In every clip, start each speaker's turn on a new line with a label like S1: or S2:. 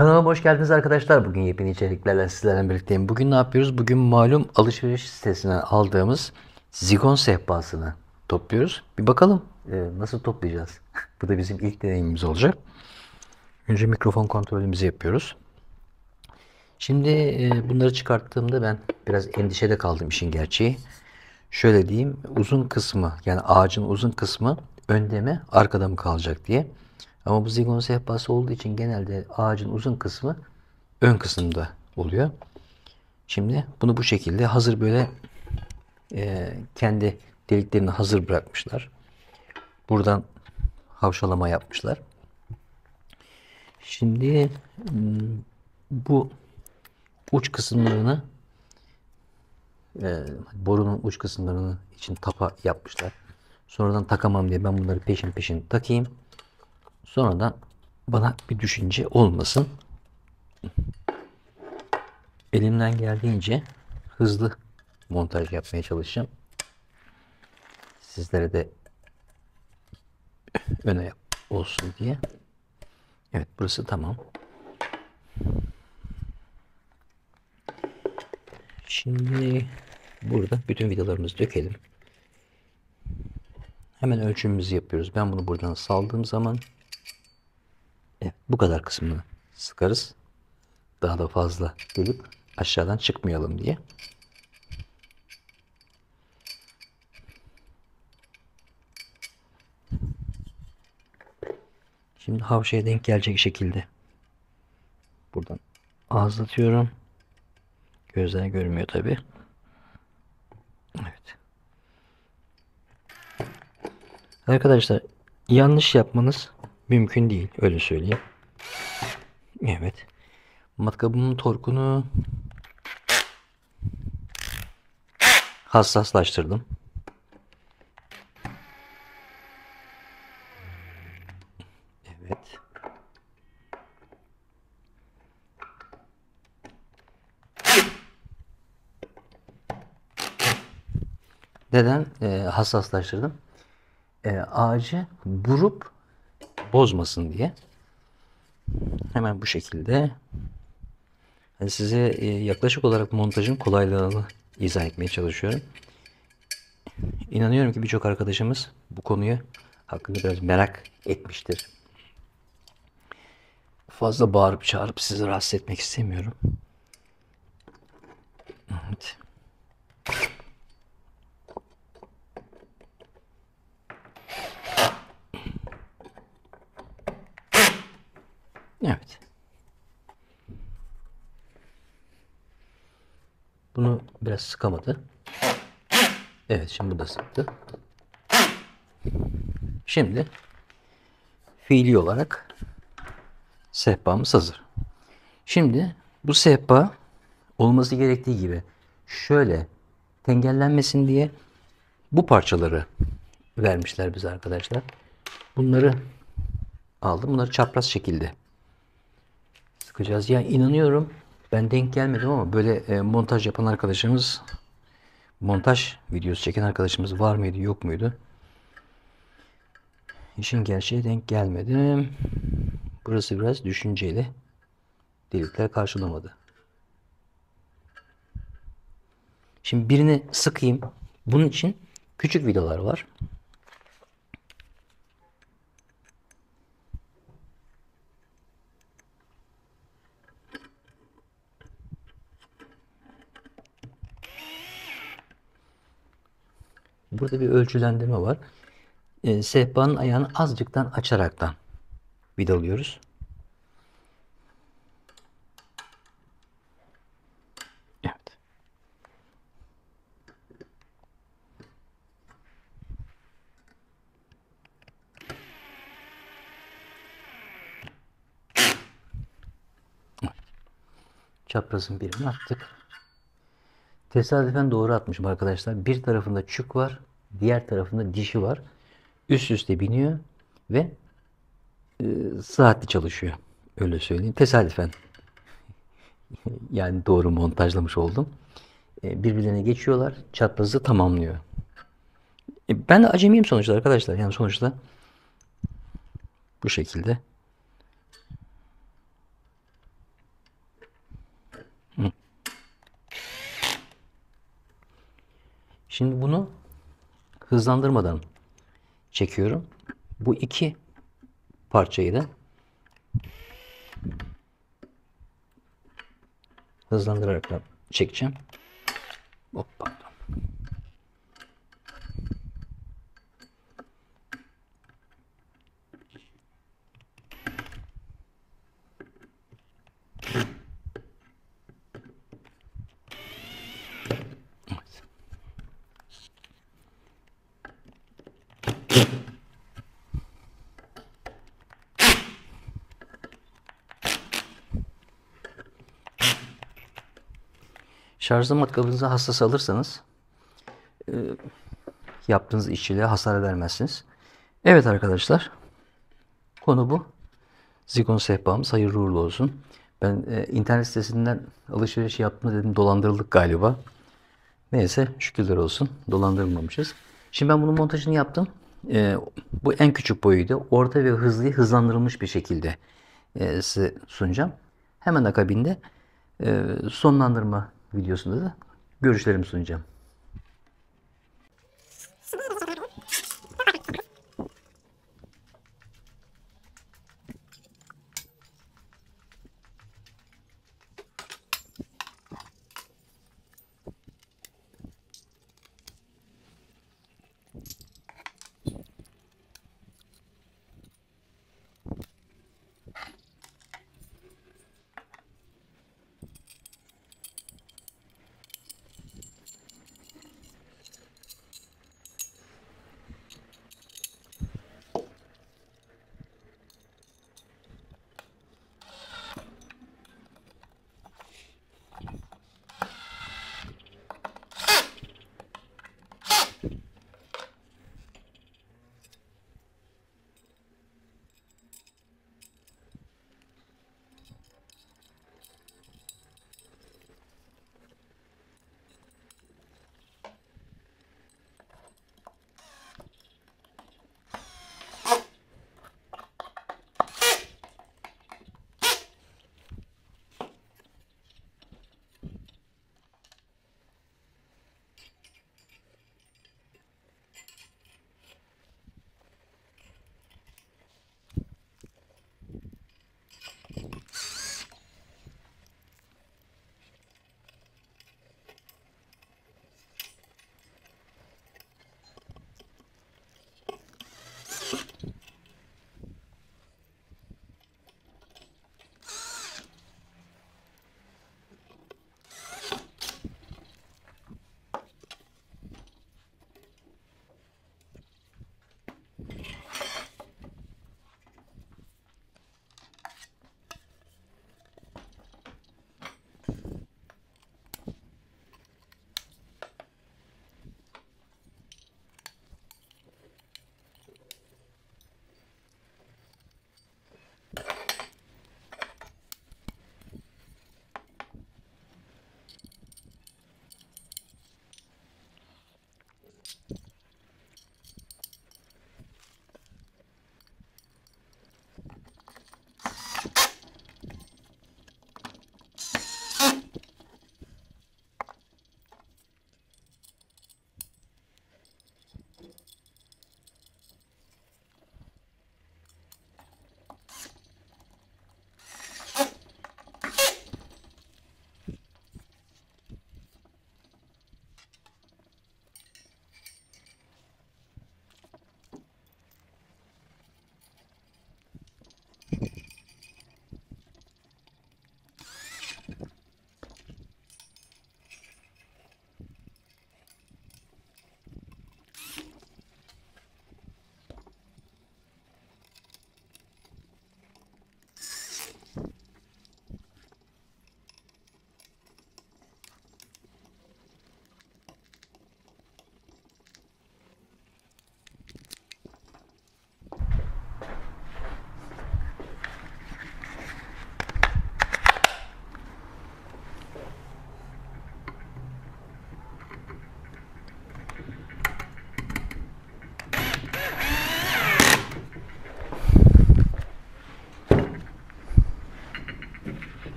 S1: Kanalıma hoş geldiniz arkadaşlar. Bugün yepyeni içeriklerle sizlerle birlikteyim. Bugün ne yapıyoruz? Bugün malum alışveriş sitesinden aldığımız zigon sehpasını topluyoruz. Bir bakalım nasıl toplayacağız. Bu da bizim ilk deneyimimiz olacak. Önce mikrofon kontrolümüzü yapıyoruz. Şimdi bunları çıkarttığımda ben biraz endişede kaldım işin gerçeği. Şöyle diyeyim, uzun kısmı yani ağacın uzun kısmı önde mi arkada mı kalacak diye. Ama bu zigon sehpası olduğu için genelde ağacın uzun kısmı ön kısımda oluyor. Şimdi bunu bu şekilde hazır böyle kendi deliklerini hazır bırakmışlar. Buradan havşalama yapmışlar. Şimdi bu uç kısımlarını borunun uç kısımlarını için tapa yapmışlar. Sonradan takamam diye ben bunları peşin peşin takayım. Sonradan bana bir düşünce olmasın. Elimden geldiğince hızlı montaj yapmaya çalışacağım. Sizlere de öne olsun diye. Evet, burası tamam. Şimdi burada bütün vidalarımızı dökelim. Hemen ölçümümüzü yapıyoruz. Ben bunu buradan saldığım zaman evet, bu kadar kısmını sıkarız. Daha da fazla gelip aşağıdan çıkmayalım diye. Şimdi havşaya denk gelecek şekilde buradan ağızlatıyorum. Gözler görmüyor tabi. Evet. Arkadaşlar yanlış yapmanız mümkün değil. Öyle söyleyeyim. Evet. Matkabımın torkunu hassaslaştırdım. Evet. Neden hassaslaştırdım? Ağacı vurup bozmasın diye. Hemen bu şekilde size yaklaşık olarak montajın kolaylığını izah etmeye çalışıyorum. İnanıyorum ki birçok arkadaşımız bu konuyu hakkında biraz merak etmiştir. Fazla bağırıp çağırıp sizi rahatsız etmek istemiyorum. Evet. Evet. Bunu biraz sıkamadı. Evet, şimdi bu da sıktı. Şimdi fiili olarak sehpamız hazır. Şimdi bu sehpa olması gerektiği gibi şöyle tengellenmesin diye bu parçaları vermişler bize arkadaşlar. Bunları aldım. Bunları çapraz şekilde sıkacağız. Ya inanıyorum ben denk gelmedim ama böyle montaj yapan arkadaşımız, montaj videosu çeken arkadaşımız var mıydı yok muydu? İşin gerçeğe denk gelmedim. Burası biraz düşünceli. Delikler karşılamadı. Şimdi birini sıkayım. Bunun için küçük vidalar var. Burada bir ölçülendirme var. Sehpanın ayağını azıcıktan açaraktan vidalıyoruz. Evet. Çaprazın birini attık. Tesadüfen doğru atmışım arkadaşlar. Bir tarafında çük var. Diğer tarafında dişi var. Üst üste biniyor ve saatli çalışıyor. Öyle söyleyeyim. Tesadüfen yani doğru montajlamış oldum. Birbirlerine geçiyorlar. Çaprazı tamamlıyor. Ben de acemiyim sonuçta arkadaşlar. Yani sonuçta bu şekilde Şimdi bunu hızlandırmadan çekiyorum. Bu iki parçayı da hızlandırarak da çekeceğim. Hop, pardon. Evet. Şarjlı matkabınızı hassas alırsanız yaptığınız işçiliğe hasar vermezsiniz. Evet arkadaşlar, konu bu. Zigon sehpamız hayırlı uğurlu olsun. Ben internet sitesinden alışveriş yaptım dedim, dolandırıldık galiba. Neyse, şükürler olsun dolandırılmamışız. Şimdi ben bunun montajını yaptım. Bu en küçük boyuydu. Orta ve hızlıyı hızlandırılmış bir şekilde size sunacağım. Hemen akabinde sonlandırma videosunda da görüşlerimi sunacağım.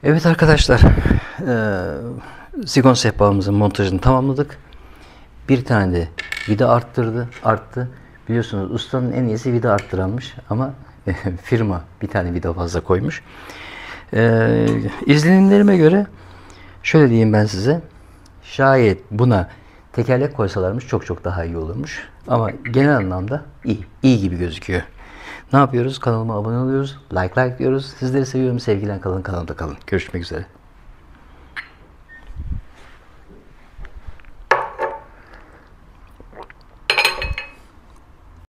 S1: Evet arkadaşlar, Zigon sehpamızın montajını tamamladık. Bir tane de vida arttı. Biliyorsunuz ustanın en iyisi vida arttıranmış ama firma bir tane vida fazla koymuş. İzlenimlerime göre şöyle diyeyim ben size. Şayet buna tekerlek koysalarmış çok daha iyi olurmuş. Ama genel anlamda iyi gibi gözüküyor. Ne yapıyoruz? Kanalıma abone oluyoruz. Like diyoruz. Sizleri seviyorum. Sevgiyle kalın. Kanalda kalın. Görüşmek üzere.